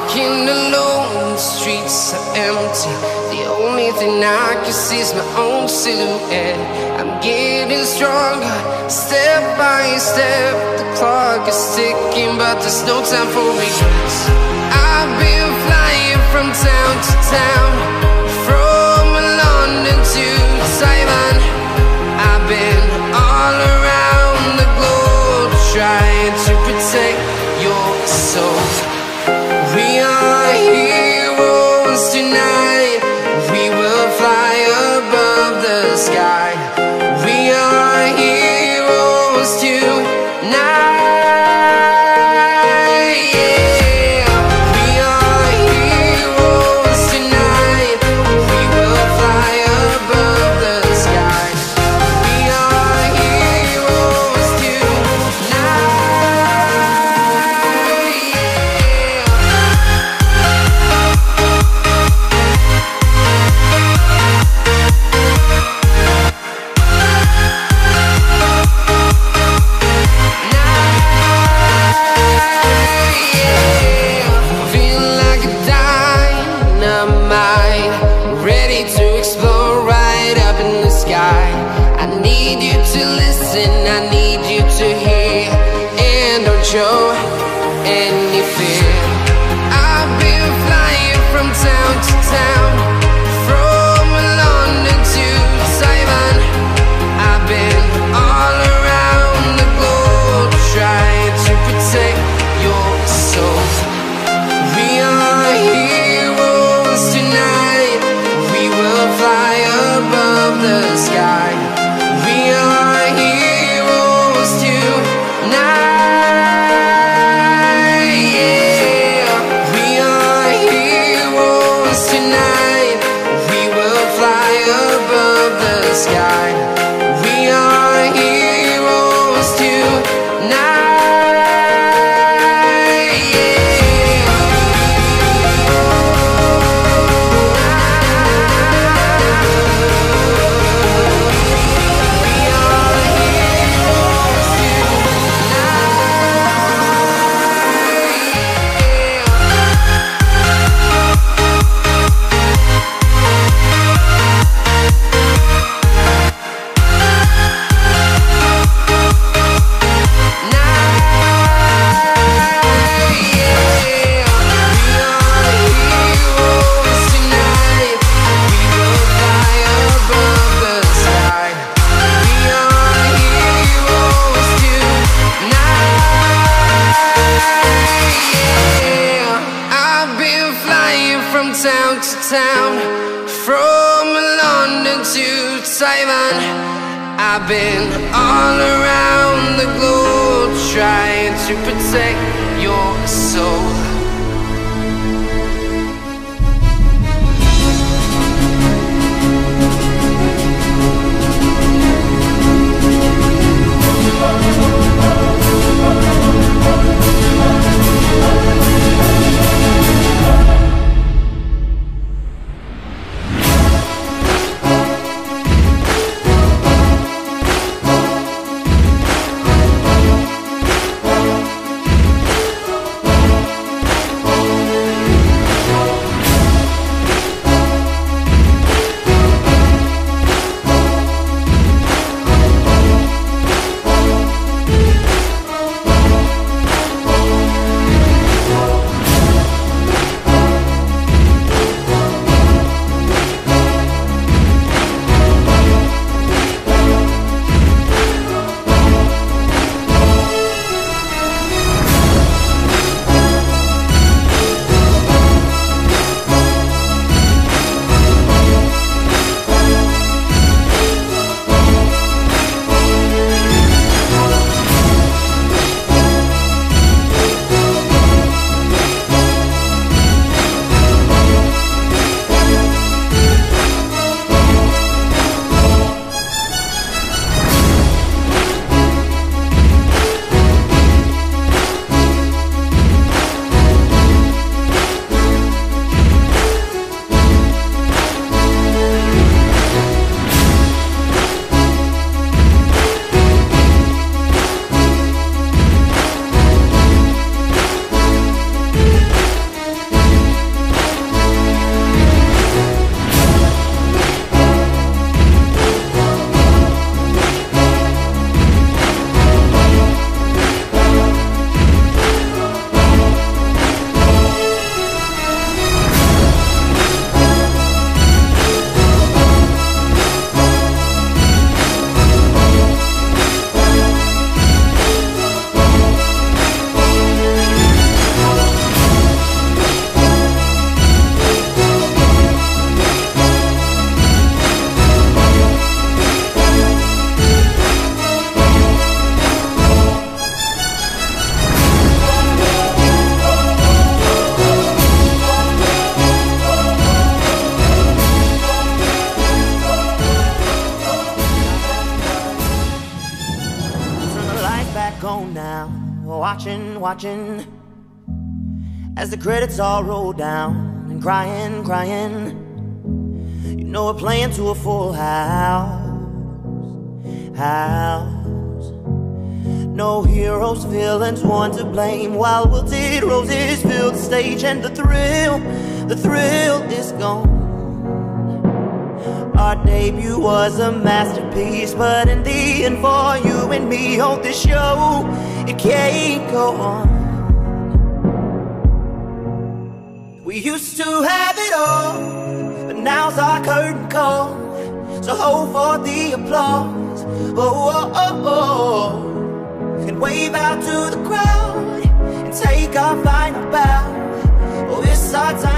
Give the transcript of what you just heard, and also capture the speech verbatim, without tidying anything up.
walking alone, the streets are empty. The only thing I can see is my own silhouette. I'm getting stronger, step by step. The clock is ticking, but there's no time for regrets. I've been flying from town to town, from London to Taiwan. I've been all around the globe, trying to protect your soul. We are heroes tonight. We will fly above the sky. We are heroes tonight. Yeah. We are heroes tonight. We will fly above the sky. We are heroes tonight. I need you to hear, and don't show any fear. I've been flying from town to town, from London to Taiwan. I've been all around the globe, trying to protect your soul. We are heroes tonight. We will fly above the sky. We are heroes tonight. Yeah. We are heroes tonight. We will fly above the sky. We are heroes tonight. From town to town, from London to Taiwan. I've been all around the globe, trying to protect your soul. back on now, watching, watching as the credits all roll down, and crying, crying. You know we're playing to a full house, house. No heroes, villains, one to blame, while wilted roses fill the stage, and the thrill, the thrill is gone. Our debut was a masterpiece, but in the end for you and me on this show, it can't go on. We used to have it all, but now's our curtain call. So hold for the applause, oh, oh, oh, oh, and wave out to the crowd and take our final bow. Oh, it's our time.